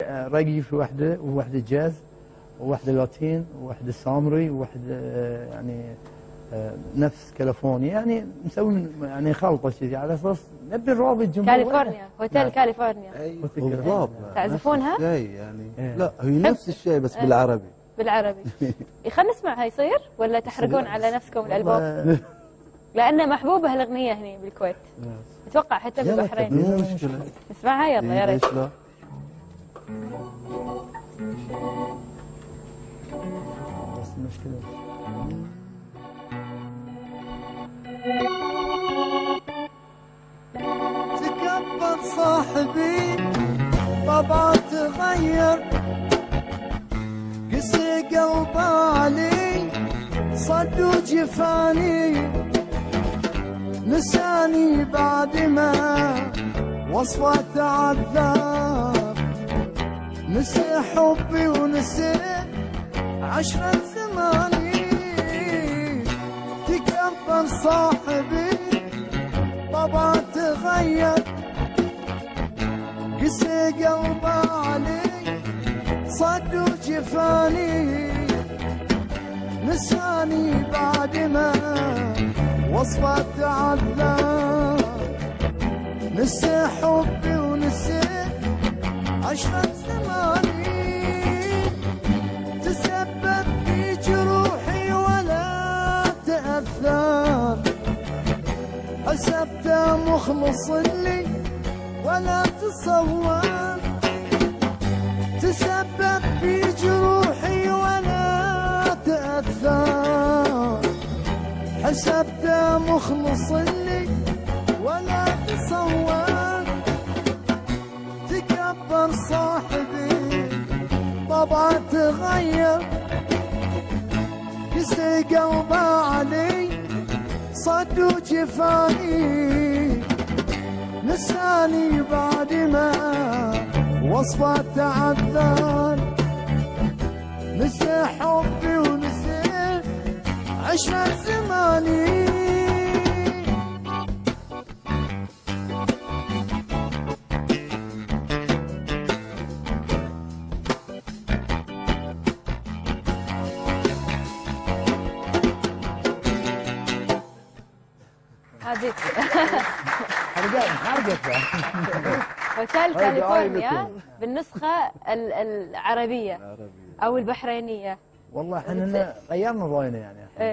رقي في وحده، ووحده جاز، ووحده لاتين، ووحده سامري، ووحده يعني نفس كاليفورنيا، يعني مسوي يعني خلطه كذي على اساس نبي نراضي الجمهور. كاليفورنيا، هوتيل كاليفورنيا. ايوه بالضبط. تعزفونها؟ نفس الشيء يعني. لا هي نفس الشيء بس بالعربي. بالعربي. خلينا نسمعها يصير ولا تحرقون على نفسكم الالبوم؟ لأن محبوبة هالأغنية هنا بالكويت. أتوقع حتى بالبحرين. مو مشكلة. نسمعها يلا يا ريت. بس المشكلة تكبر صاحبي طبعه تغير، قسي قلب علي صد وجفاني، نساني بعد ما وصفه تعذب، نسي حبي ونسي عشرة زماني. تكبر صاحبي طبعه تغير، قسي قلب علي صد وجفاني، نساني بعد ما وصفه تعذب، نسي حبي ونسي عشرة زماني. تسبب في جروحي ولا تأثر، حسبته مخلص لي ولا تصور. تسبب في جروحي ولا تأثر، حسبته مخلص لي ولا تصور. تكبر صاحبي طبعه تغير، قسي قلبه علي صد وجفاني، نساني بعد ما وصفه تعذر، نسي حبي ونسي عشرة زماني. هذيك حرقت هوتيل كاليفورنيا بالنسخة العربية أو البحرينية. والله احنا غيرنا راينا يعني.